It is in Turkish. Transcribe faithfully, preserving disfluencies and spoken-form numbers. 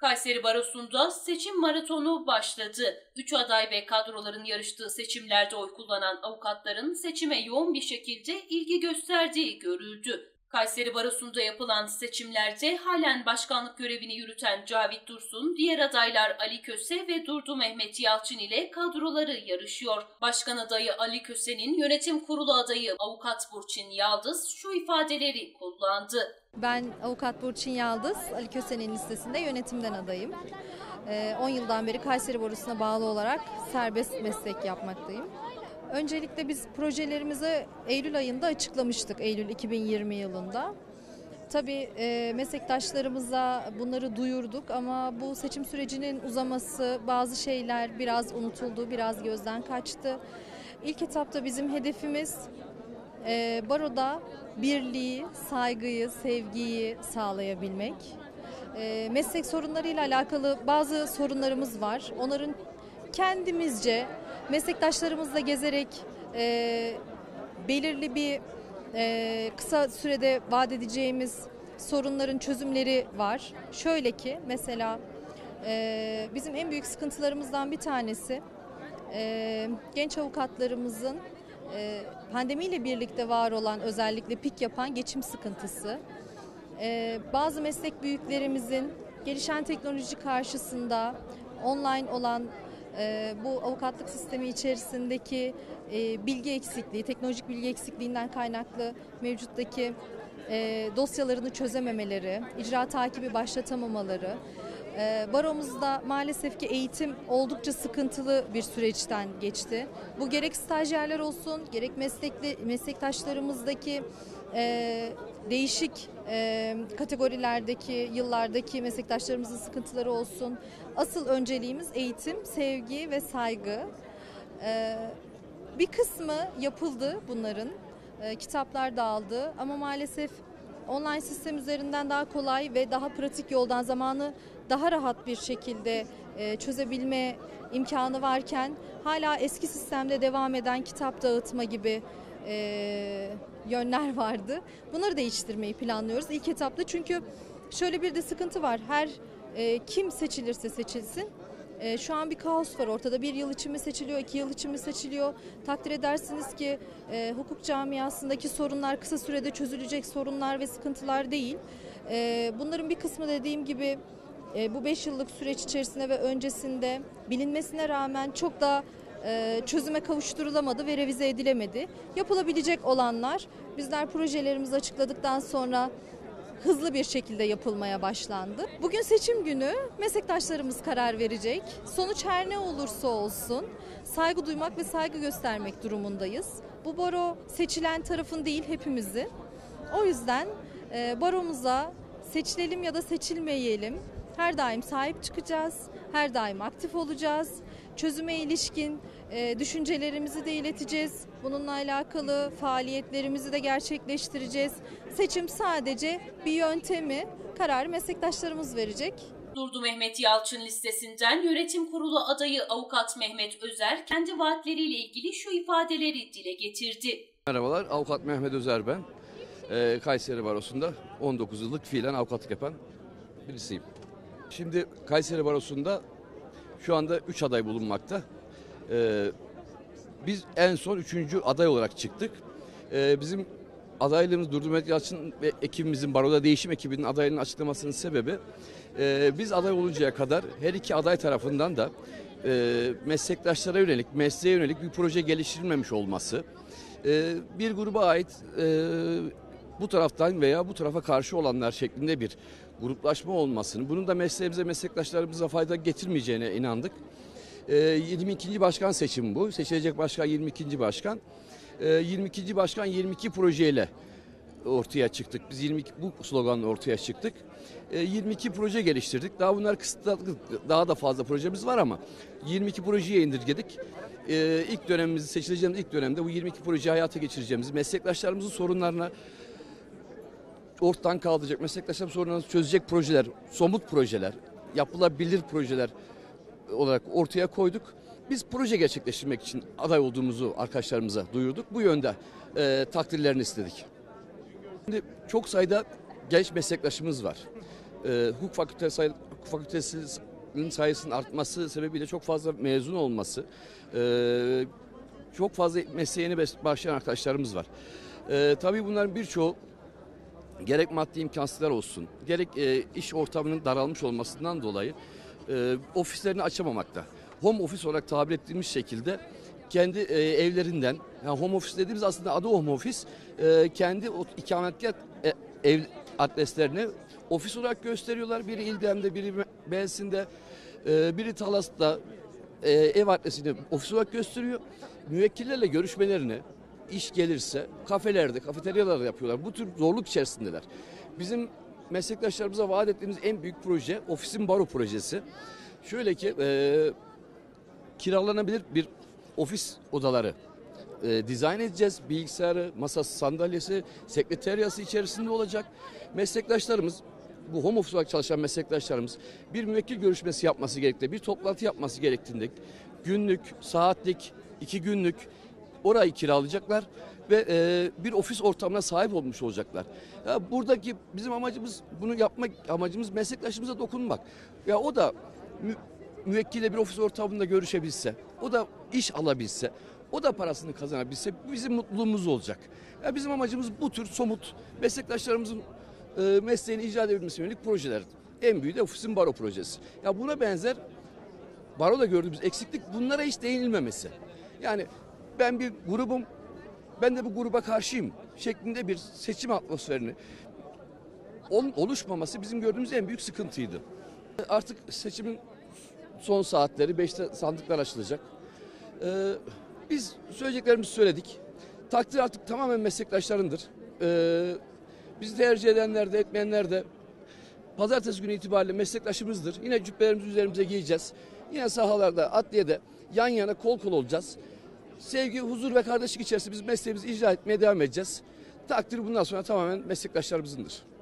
Kayseri Barosu'nda seçim maratonu başladı. Üç aday ve kadroların yarıştığı seçimlerde oy kullanan avukatların seçime yoğun bir şekilde ilgi gösterdiği görüldü. Kayseri Barosu'nda yapılan seçimlerde halen başkanlık görevini yürüten Cavit Dursun, diğer adaylar Ali Köse ve Durdu Mehmet Yalçın ile kadroları yarışıyor. Başkan adayı Ali Köse'nin yönetim kurulu adayı avukat Burçin Yaldız şu ifadeleri kullandı. Ben avukat Burçin Yaldız, Ali Köse'nin listesinde yönetimden adayım. on yıldan beri Kayseri Barosu'na bağlı olarak serbest meslek yapmaktayım. Öncelikle biz projelerimizi Eylül ayında açıklamıştık, Eylül iki bin yirmi yılında. Tabii e, meslektaşlarımıza bunları duyurduk ama bu seçim sürecinin uzaması, bazı şeyler biraz unutuldu, biraz gözden kaçtı. İlk etapta bizim hedefimiz e, baroda birliği, saygıyı, sevgiyi sağlayabilmek. E, meslek sorunlarıyla alakalı bazı sorunlarımız var. Onların kendimizce meslektaşlarımızla gezerek e, belirli bir e, kısa sürede vaat edeceğimiz sorunların çözümleri var. Şöyle ki mesela e, bizim en büyük sıkıntılarımızdan bir tanesi e, genç avukatlarımızın e, pandemiyle birlikte var olan, özellikle pik yapan geçim sıkıntısı. E, bazı meslek büyüklerimizin gelişen teknoloji karşısında online olan Ee, bu avukatlık sistemi içerisindeki e, bilgi eksikliği, teknolojik bilgi eksikliğinden kaynaklı mevcuttaki e, dosyalarını çözememeleri, icra takibi başlatamamaları, e, baromuzda maalesef ki eğitim oldukça sıkıntılı bir süreçten geçti. Bu gerek stajyerler olsun, gerek meslekli meslektaşlarımızdaki e, değişik e, kategorilerdeki, yıllardaki meslektaşlarımızın sıkıntıları olsun. Asıl önceliğimiz eğitim, sevgi ve saygı. E, bir kısmı yapıldı bunların. E, kitaplar dağıldı ama maalesef online sistem üzerinden daha kolay ve daha pratik yoldan zamanı daha rahat bir şekilde e, çözebilme imkanı varken hala eski sistemde devam eden kitap dağıtma gibi e, yönler vardı. Bunları değiştirmeyi planlıyoruz ilk etapta, çünkü şöyle bir de sıkıntı var. Her e, kim seçilirse seçilsin, e, şu an bir kaos var ortada. Bir yıl için mi seçiliyor, iki yıl için mi seçiliyor? Takdir edersiniz ki e, hukuk camiasındaki sorunlar kısa sürede çözülecek sorunlar ve sıkıntılar değil. E, bunların bir kısmı, dediğim gibi, e, bu beş yıllık süreç içerisinde ve öncesinde bilinmesine rağmen çok da çözüme kavuşturulamadı ve revize edilemedi. Yapılabilecek olanlar, bizler projelerimizi açıkladıktan sonra hızlı bir şekilde yapılmaya başlandı. Bugün seçim günü, meslektaşlarımız karar verecek. Sonuç her ne olursa olsun saygı duymak ve saygı göstermek durumundayız. Bu baro seçilen tarafın değil, hepimizin. O yüzden baromuza seçilelim ya da seçilmeyelim, her daim sahip çıkacağız, her daim aktif olacağız. Çözüme ilişkin e, düşüncelerimizi de ileteceğiz. Bununla alakalı faaliyetlerimizi de gerçekleştireceğiz. Seçim sadece bir yöntemi, karar meslektaşlarımız verecek. Durdu Mehmet Yalçın listesinden yönetim kurulu adayı avukat Mehmet Özer kendi vaatleriyle ilgili şu ifadeleri dile getirdi. Merhabalar, avukat Mehmet Özer ben. Ee, Kayseri Barosu'nda on dokuz yıllık fiilen avukatlık yapan birisiyim. Şimdi Kayseri Barosu'nda şu anda üç aday bulunmakta. Ee, biz en son üçüncü aday olarak çıktık. Ee, bizim adaylığımız Durdu Mehmet Yalçın ve ekibimizin, baroda değişim ekibinin adaylığının açıklamasının sebebi, e, biz aday oluncaya kadar her iki aday tarafından da e, meslektaşlara yönelik, mesleğe yönelik bir proje geliştirilmemiş olması, e, bir gruba ait e, bu taraftan veya bu tarafa karşı olanlar şeklinde bir gruplaşma olmasını, bunun da mesleğimize, meslektaşlarımıza fayda getirmeyeceğine inandık. E, yirmi ikinci başkan seçimi bu. Seçilecek başkan yirmi ikinci başkan. E, yirmi ikinci başkan yirmi iki projeyle ortaya çıktık. Biz yirmi iki bu sloganla ortaya çıktık. E, yirmi iki proje geliştirdik. Daha bunlar kısıtlı, daha da fazla projemiz var ama yirmi iki projeye indirgedik. E, ilk dönemimizi, seçileceğimiz ilk dönemde bu yirmi iki projeyi hayata geçireceğimiz, meslektaşlarımızın sorunlarına ortadan kaldıracak, meslektaşlarım sorunlarını çözecek projeler, somut projeler, yapılabilir projeler olarak ortaya koyduk. Biz proje gerçekleştirmek için aday olduğumuzu arkadaşlarımıza duyurduk. Bu yönde e, takdirlerini istedik. Şimdi çok sayıda genç meslektaşımız var. e, hukuk fakültesi, hukuk fakültesinin sayısının artması sebebiyle çok fazla mezun olması, e, çok fazla mesleğini başlayan arkadaşlarımız var. E, tabii bunların birçoğu gerek maddi imkansızlar olsun, gerek e, iş ortamının daralmış olmasından dolayı e, ofislerini açamamakta. Home office olarak tabir ettiğimiz şekilde kendi e, evlerinden, yani home office dediğimiz aslında adı home office, e, kendi ikametgah e, ev adreslerini ofis olarak gösteriyorlar. Biri İldem'de, biri Belsin'de, e, biri Talas'ta e, ev adresini ofis olarak gösteriyor. Müvekkillerle görüşmelerini, iş gelirse kafelerde, kafeteryalarda yapıyorlar. Bu tür zorluk içerisindeler. Bizim meslektaşlarımıza vaat ettiğimiz en büyük proje ofisin baro projesi. Şöyle ki e, kiralanabilir bir ofis odaları e, dizayn edeceğiz. Bilgisayarı, masası, sandalyesi, sekreteryası içerisinde olacak. Meslektaşlarımız, bu home office olarak çalışan meslektaşlarımız bir müvekkil görüşmesi yapması gerektiğinde, bir toplantı yapması gerektiğinde günlük, saatlik, iki günlük orayı kiralayacaklar ve e, bir ofis ortamına sahip olmuş olacaklar. Ya buradaki bizim amacımız, bunu yapmak amacımız meslektaşımıza dokunmak. Ya o da mü, müvekkille bir ofis ortamında görüşebilse, o da iş alabilse, o da parasını kazanabilse bizim mutluluğumuz olacak. Ya bizim amacımız bu tür somut meslektaşlarımızın e, mesleğini icra edebilmesi yönelik projeler. En büyüğü de ofisin baro projesi. Ya buna benzer baroda gördüğümüz eksiklik bunlara hiç değinilmemesi. Yani ben bir grubum, ben de bu gruba karşıyım şeklinde bir seçim atmosferini oluşmaması bizim gördüğümüz en büyük sıkıntıydı. Artık seçimin son saatleri, beşte sandıklar açılacak. Ee, biz söyleyeceklerimizi söyledik. Takdir artık tamamen meslektaşlarındır. Ee, bizi tercih edenler de etmeyenler de pazartesi günü itibariyle meslektaşımızdır. Yine cübbelerimizi üzerimize giyeceğiz. Yine sahalarda, adliyede yan yana kol kol olacağız. Sevgi, huzur ve kardeşlik içerisinde biz mesleğimizi icra etmeye devam edeceğiz. Takdir bundan sonra tamamen meslektaşlarımızındır.